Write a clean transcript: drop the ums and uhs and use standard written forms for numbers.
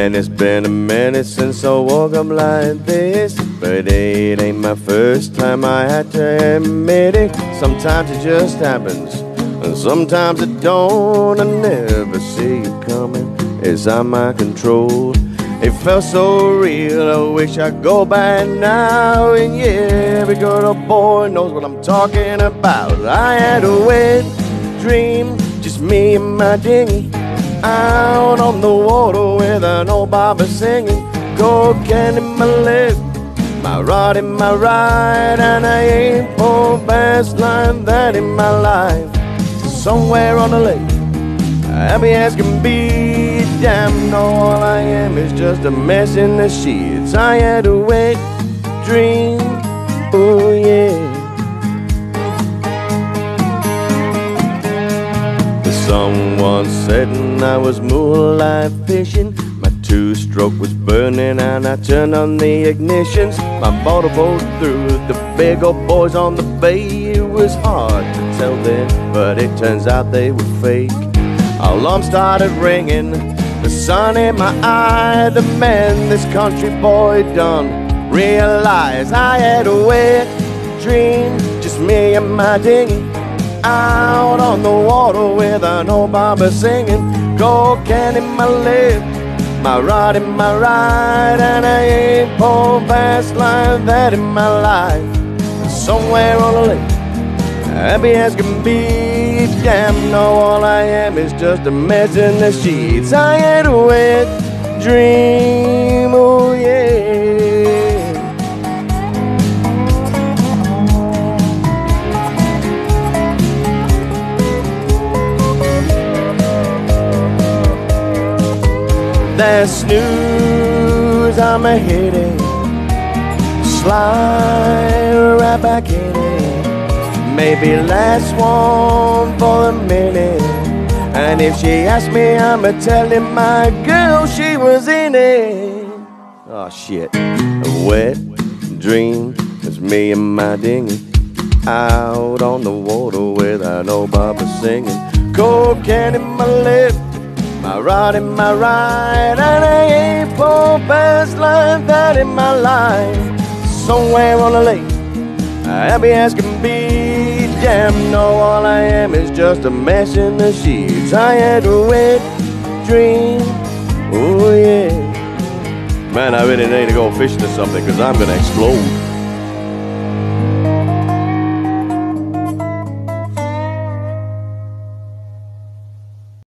Man, it's been a minute since I woke up like this, but it ain't my first time, I had to admit it. Sometimes it just happens, and sometimes it don't. I never see it coming, it's out my control. It felt so real, I wish I could go back now. And yeah, every good old boy knows what I'm talking about. I had a wet dream, just me and my dinghy, out on the water with an old barber singing. Cocaine in my lip, my rod in my ride, and I ain't pulled past like that in my life. Somewhere on the lake, happy as can be. Damn, no, all I am is just a mess in the sheets. I had a wet dream, oh yeah. Someone said I was moonlight fishing, my two-stroke was burning and I turned on the ignitions. My motor boat through the big old boys on the bay. It was hard to tell then, but it turns out they were fake. Alarm started ringing, the sun in my eye. The man this country boy done realized I had a wet dream, just me and my dinghy, out on the water with an old barber singing. Cocaine in my lip, my rod in my ride, and I ain't pulled fast like that in my life. Somewhere on the lake, happy as can be. Damn, no, all I am is just a mess in the sheets. I had a wet dream, oh yeah. That snooze, I'm a hitting, slide right back in it. Maybe last one for a minute, and if she asks me, I'ma tell him my girl, she was in it. Oh shit, a wet dream, it's me and my dinghy, out on the water with an old barber singing. Cocaine in my lip, my rod in my ride, and I ain't pulled past like that in my life. Somewhere on the lake, happy as can be. Damn, no, all I am is just a mess in the sheets. I had a wet dream, oh yeah. Man, I really need to go fishing or something, 'cause I'm gonna explode.